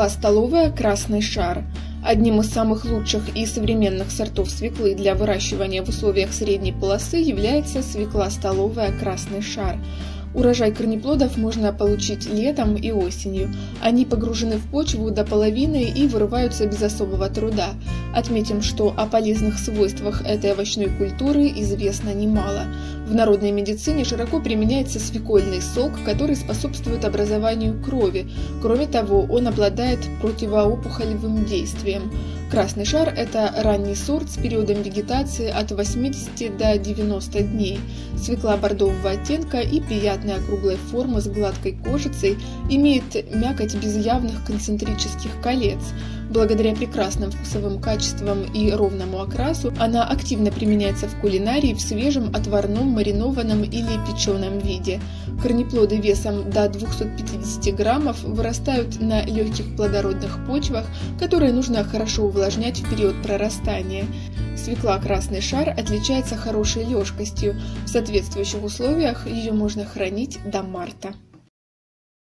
Свекла столовая «Красный шар». Одним из самых лучших и современных сортов свеклы для выращивания в условиях средней полосы является свекла столовая «Красный шар». Урожай корнеплодов можно получить летом и осенью. Они погружены в почву до половины и вырываются без особого труда. Отметим, что о полезных свойствах этой овощной культуры известно немало. В народной медицине широко применяется свекольный сок, который способствует образованию крови. Кроме того, он обладает противоопухолевым действием. Красный шар – это ранний сорт с периодом вегетации от 80 до 90 дней. Свекла бордового оттенка и приятной округлой формы с гладкой кожицей, имеет мякоть без явных концентрических колец. Благодаря прекрасным вкусовым качествам и ровному окрасу она активно применяется в кулинарии в свежем, отварном, маринованном или печеном виде. Корнеплоды весом до 250 граммов вырастают на легких плодородных почвах, которые нужно хорошо увлажнять в период прорастания. Свекла «Красный шар» отличается хорошей лёжкостью. В соответствующих условиях ее можно хранить до марта.